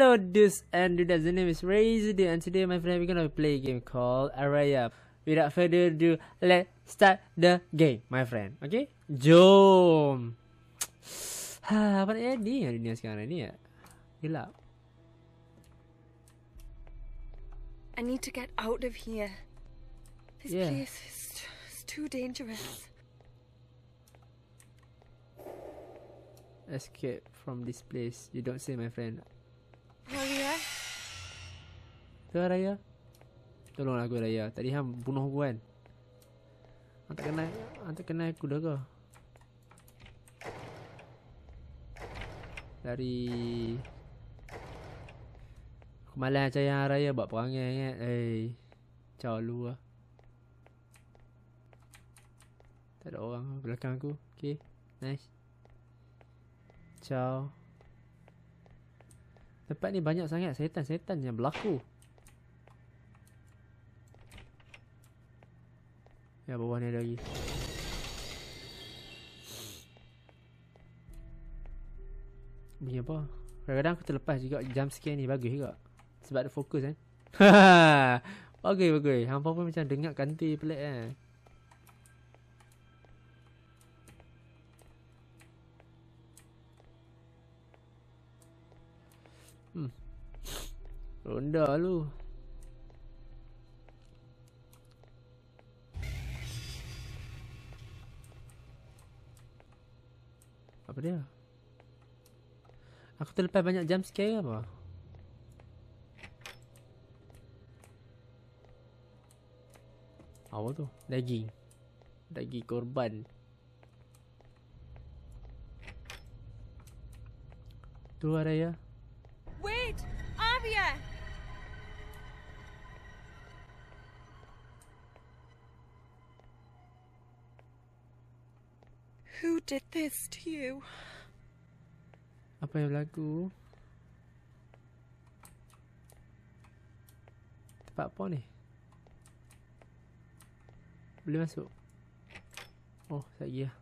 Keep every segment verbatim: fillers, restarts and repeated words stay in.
Hello dudes and dudes, the name is Razor and today my friend we're gonna play a game called Araya. Without further ado, let's start the game my friend. Okay? Jom. Ha, apa nak jadi yang dunia sekarang ni ya? Gelap. I need to get out of here. This Yeah. place is, is too dangerous. Escape from this place. You don't say my friend. Araya? Tu Araya. Tolonglah aku Araya. Tadi hang bunuh aku kan. Hang tak kenal, hang tak kenal aku dah ke? Dari aku malas cari hang Araya buat perangai kan. Eh, ciao lu lah. Tak ada orang belakang aku. Okay, nice. Ciao. Tempat ni banyak sangat setan-setan yang berlaku. Ya, bawah ni ada lagi. Bunyi apa? Kadang-kadang aku terlepas juga jump scare ni. Bagus juga. Sebab ada fokus kan. Bagus, bagus. Hampa pun macam dengar kanti pelik kan. Hmm. Ronda lu. Apa dia? Aku terlepas banyak jump scare apa? Apa tu? Daging. Daging korban. Tu ada ya? Wait! Arya! Who did this to you? Apa yang berlaku? Tempat apa ni? Boleh masuk? Oh, sekejap lah.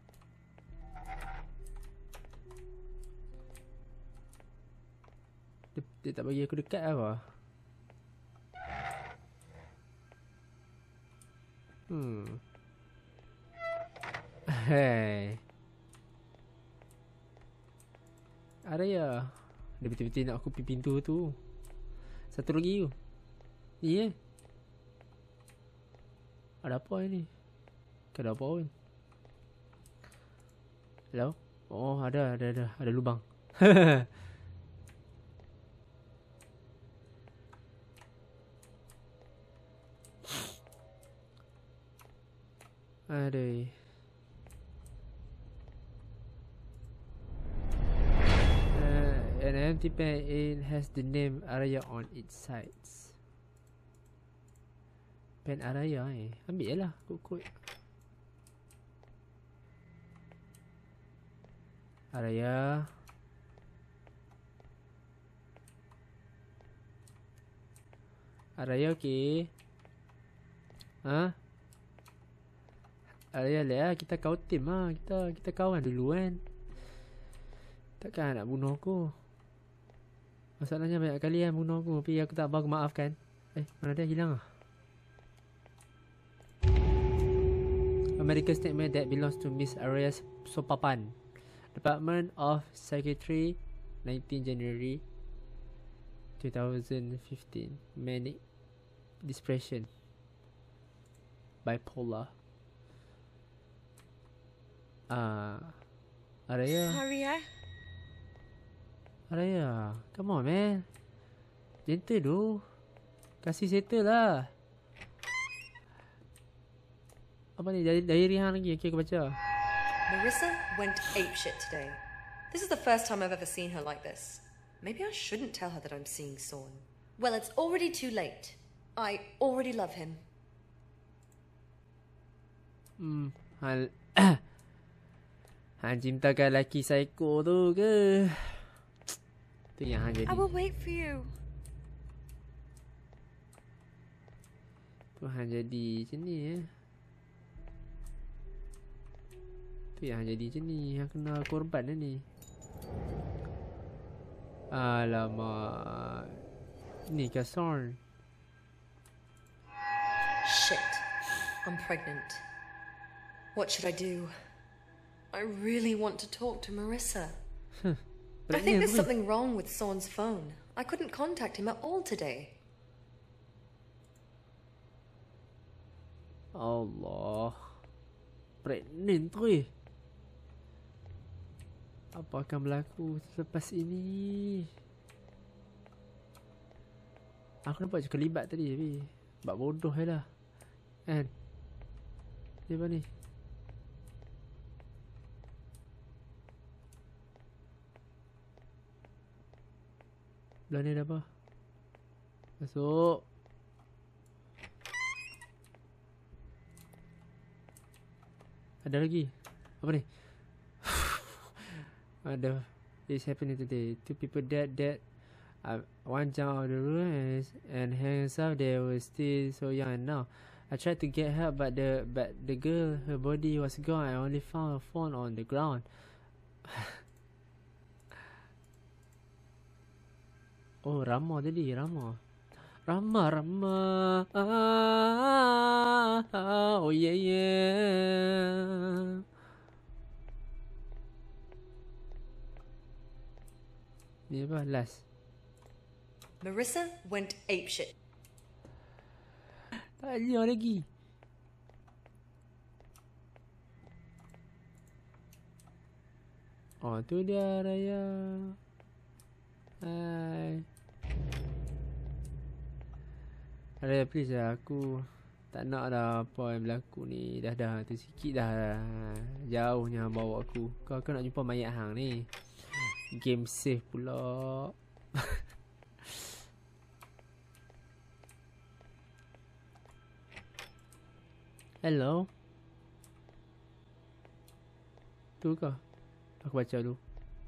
Dia, dia tak bagi aku dekat apa? Hmm. Hei. Ada ya. Dia betul-betul nak aku pergi pintu tu. Satu lagi tu. Ni eh. Ada apa ni? Ada apa pun? Hello? Oh, ada, ada, ada. Ada lubang. Aduh. Uh, an empty pen it has the name Araya on its sides. Pen Araya eh. Ambil je lah kod-kod. Araya. Araya okey. Ha? Araya lah, kita kau tim lah. Kita kita kawan dulu kan. Takkan nak bunuh aku. Masalahnya banyak kali kan bunuh aku. Tapi aku tak bawa maafkan. Eh, mana dia hilang lah. A medical statement that belongs to Miss Araya Sopapan, Department of Psychiatry, nineteenth January twenty fifteen. Manic depression, bipolar. Ah, uh, Araya. Arya? Araya, come on man. Gentle tu. Kasih settle lah. Apa ni? Dari diary hang lagi. Okay, aku baca. Marissa went apeshit today. This is the first time I've ever seen her like this. Maybe I shouldn't tell her that I'm seeing Sorn. Well, it's already too late. I already love him. Hmm, hal hang cintakan lelaki psycho tu ke? Tu yang hang jadi. I will wait for you. Tu hang jadi macam ni eh. Tu yang hang jadi macam ni. Hang kena korban dah ni. Alamak. Ni kasar. Shit. I'm pregnant. What should I do? I really want to talk to Marissa. I think there's something wrong with Sorn's phone. I couldn't contact him at all today. Allah. Pregnant tu. Apa akan berlaku selepas ini? Aku nampak je kelibat tadi tapi buat bodoh je lah. Kan? Dia apa ni? Belah ni ada apa? Masuk. Ada lagi. Apa ni? Ada. This happening today. Two people dead dead. Uh, one jumped out of the room and, and hands up. They were still so young and now. I tried to get help but the but the girl, her body was gone. I only found her phone on the ground. Oh, Rama tadi, Rama. Rama, Rama. Ah, ah, oh yeah yeah. Ni apa? Last. Marissa went apeshit. Tak ada lagi. Oh, tu dia Raya. Hai. Raya, please lah. Aku tak nak dah apa yang berlaku ni. Dah dah tu sikit dah. Jauhnya bawa aku. Kau kau nak jumpa mayat hang ni. Game save pula. Hello. Tu kah? Aku baca dulu.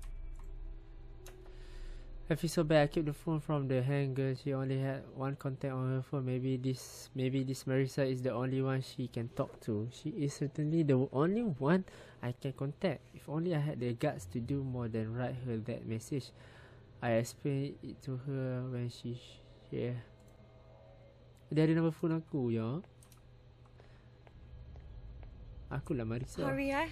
I feel so bad. I kept the phone from the hanger. She only had one contact on her phone. Maybe this, maybe this Marissa is the only one she can talk to. She is certainly the only one I can contact. If only I had the guts to do more than write her that message. I explained it to her when she share. Dia ada nombor phone aku ya. Aku lah Marissa. Hurry, eh?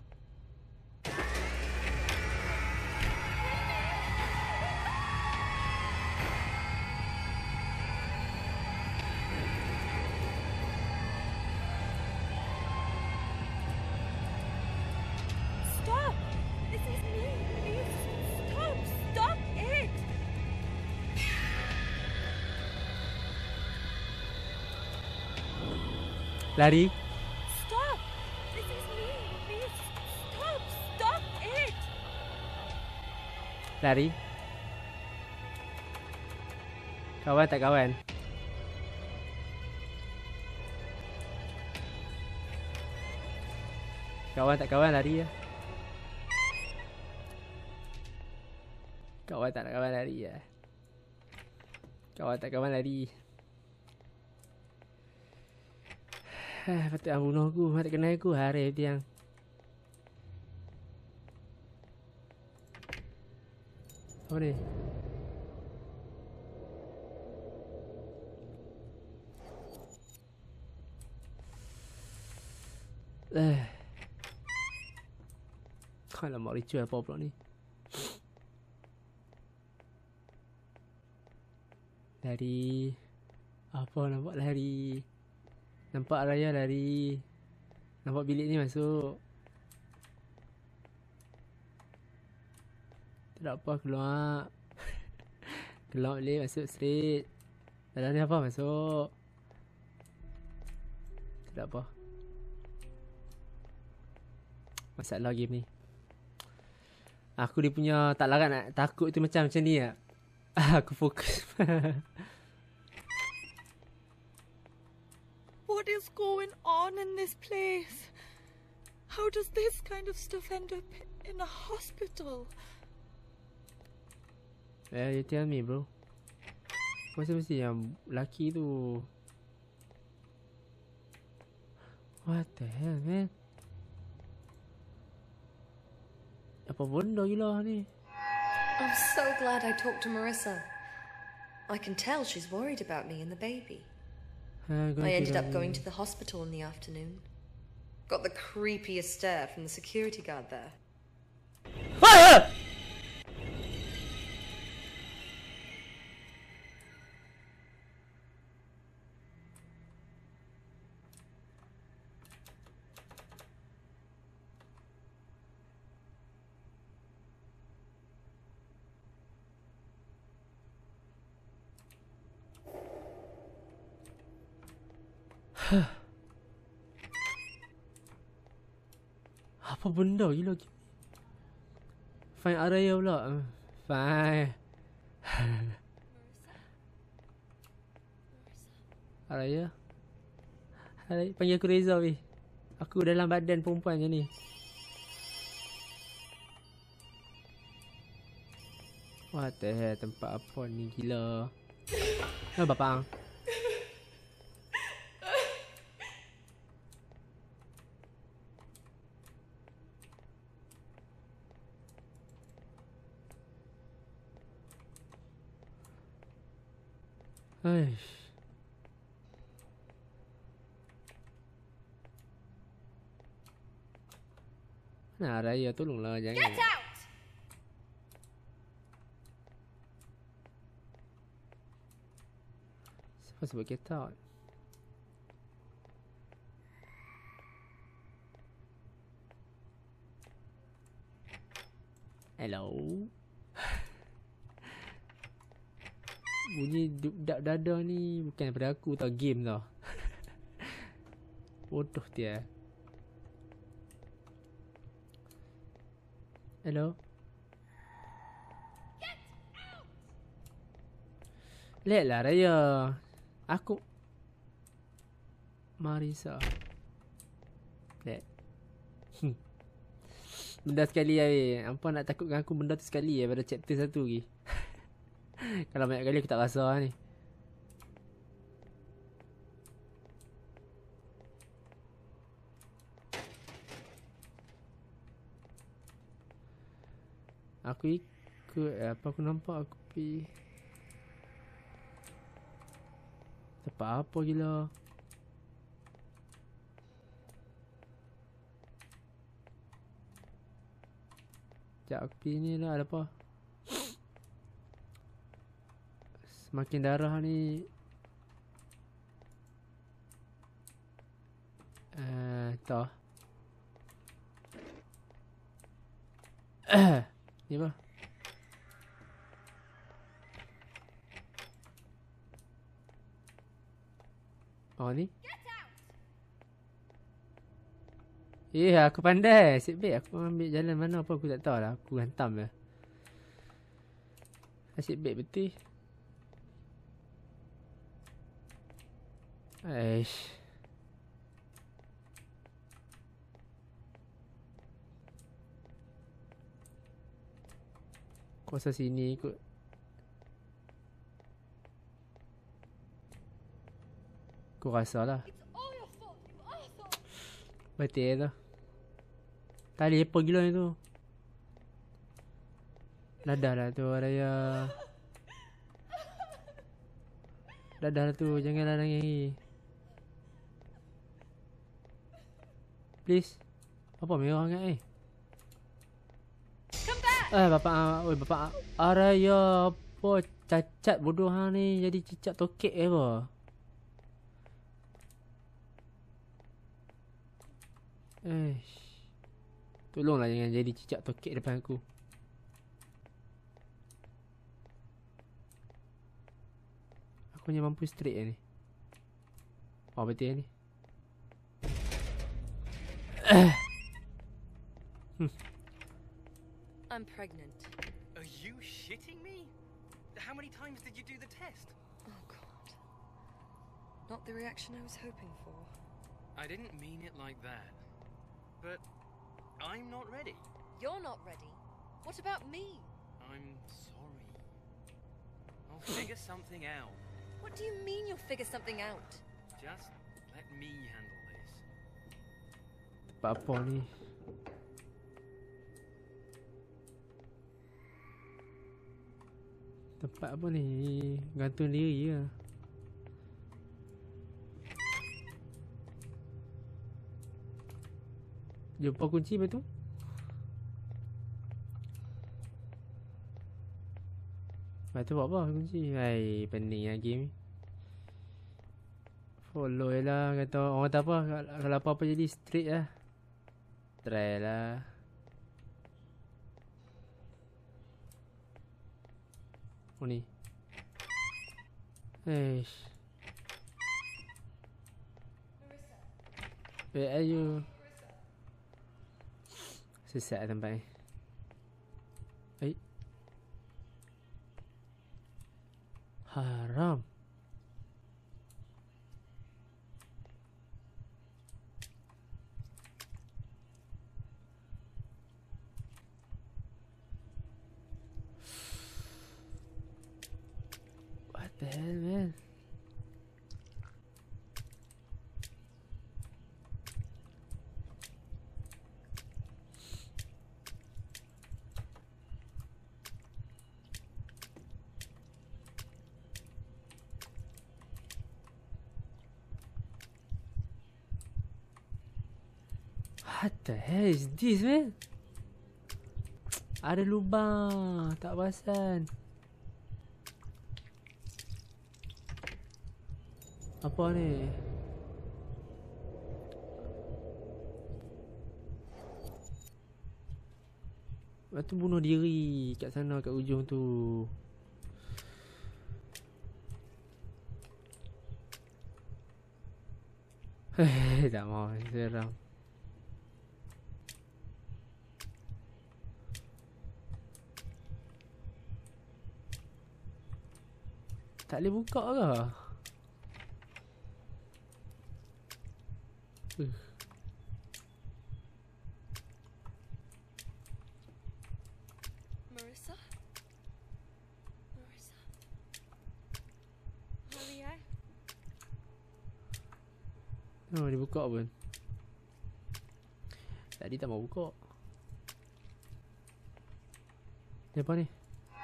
Stop! This is me. Please stop. Stop it. Lari. Stop. This is me. Please stop. Stop it. Lari. Kawan tak kawan? Kawan tak kawan lari ya. Kawan tak kawan lari ya. Kawan tak kawan lari. Hah, patut aku bunuh aku, tak kenal aku hari tiang. Apa ni? Eh. Alamak, ritual apa pula ni? Lari. Apa nampak lari? Nampak Raya lari. Nampak bilik ni masuk. Tak apa, keluar. Keluar boleh masuk straight. Dalam ni apa masuk. Tak apa. Masalah game ni. Aku dia punya tak larat nak takut tu macam macam ni lah. Aku fokus. What is going on in this place? How does this kind of stuff end up in a hospital? Eh, you tell me bro. Mesti-mesti yang lelaki tu. What the hell man? Apa benda gila ni? I'm so glad I talked to Marissa. I can tell she's worried about me and the baby. I ended up going to the hospital in the afternoon. Got the creepiest stare from the security guard there. Ah! Apa benda gila lagi? Find Araya pula. Find Araya. Araya panggil aku Reza weh. Aku dalam badan perempuan macam ni. What the hell, tempat apa ni gila. Oh bapak ang. Aish. Nah, Raya tolonglah jangan. Get out! Siapa sebut get out? Hello. Bunyi duk-dak dada ni bukan daripada aku tau, game tau. Bodoh dia. Hello. Let lah Raya. Aku Marissa. Let. Benda sekali lah weh. Apa nak takutkan aku benda tu sekali lah pada chapter satu lagi. Kalau banyak kali aku tak rasa ni. Aku ikut apa aku nampak aku pergi tempat apa gila. Sekejap aku pergi ni lah, ada apa. Semakin darah ni uh, tak ni apa? Oh ni? Eh aku pandai. Asyik baik aku ambil jalan mana apa aku tak tahu lah. Aku hantam lah. Asyik baik betul. Aish. Kuasa sini ikut. Aku rasa lah. Betul tu. Tali apa gila ni tu. Dadah lah tu Raya. Dadah lah tu. Janganlah nangis. Please. Apa merah sangat eh? Eh bapak ah, oi bapak Araya apa cacat bodoh hang ni jadi cicak tokek ke apa? Eh. Tolonglah jangan jadi cicak tokek depan aku. Aku hanya mampu straight ni. Oh betul ni. Hmm. I'm pregnant. Are you shitting me? How many times did you do the test? Oh God. Not the reaction I was hoping for. I didn't mean it like that. But I'm not ready. You're not ready? What about me? I'm sorry. I'll figure something out. What do you mean you'll figure something out? Just let me handle this. Apa ni? Tempat apa ni? Gantung diri lah. Jumpa kunci betul? Lepas tu buat apa kunci? Hai, pening lah game ni. Follow je lah. Kata orang kata apa, kalau apa-apa jadi straight lah. Try lah. Oh ni. Eish. Where are you? Sesat tempat ni. Eh. Haram. What the hell, man? What the hell is this, man? Ada lubang, tak perasan. Apa ni? Lepas tu bunuh diri kat sana, kat ujung tu. Hei, tak mau, seram. Tak boleh buka ke? Uh. Marissa? Marissa? Maria? Oh, dia buka pun. Tadi tak mau buka. Ni apa ni?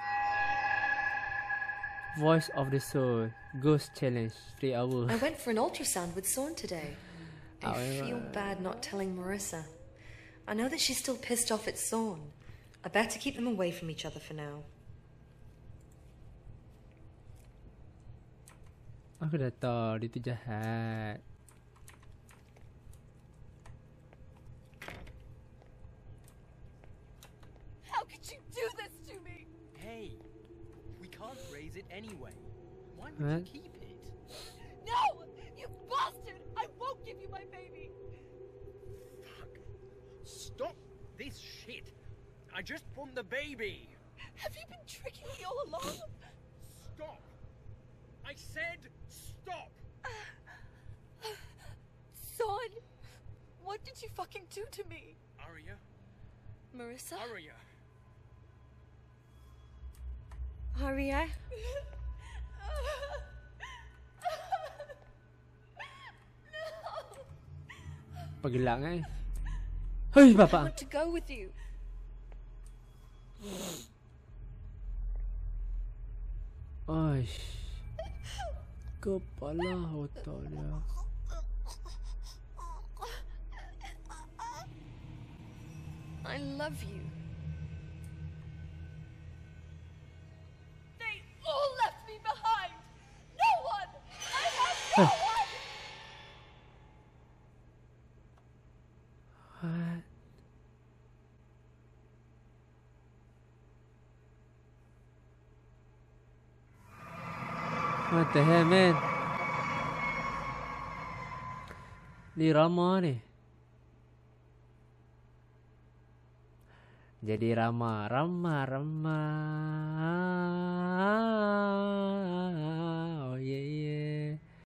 Voice of the Soul Ghost Challenge three hours. I went for an ultrasound with Sorn today. I Oh, feel bad not telling Marissa. I know that she's still pissed off at Sorn. I better keep them away from each other for now. Aku dah tahu dia tu jahat. How could you do this to me? Hey, we can't raise it anyway. Why would What? you keep it? No! You bastard! I won't give you my baby! Fuck. Stop this shit. I just want the baby. Have you been tricking me all along? Stop. I said stop. Son! What did you fucking do to me? Aria, Marissa? Aria. Aria? Pergelak kan? Hei I bapak. want to go with you. Aish. Kepala otak dia. I love you. They all left me behind. No one. I have no one. What? What the hell, man? Ni Rama ni. Jadi Rama, Rama, Rama.